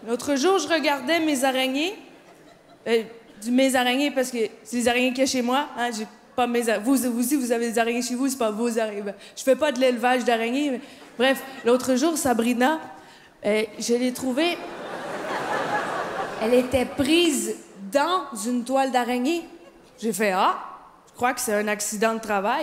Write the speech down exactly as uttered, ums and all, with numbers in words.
L'autre jour, je regardais mes araignées. Euh, du mes araignées parce que c'est les araignées qu'il y a chez moi. Hein, j'ai pas mes a- vous, vous aussi, vous avez des araignées chez vous, c'est pas vos araignées. Ben, je fais pas de l'élevage d'araignées. Mais... Bref, l'autre jour, Sabrina, euh, je l'ai trouvée... Elle était prise dans une toile d'araignée. J'ai fait « Ah, je crois que c'est un accident de travail. »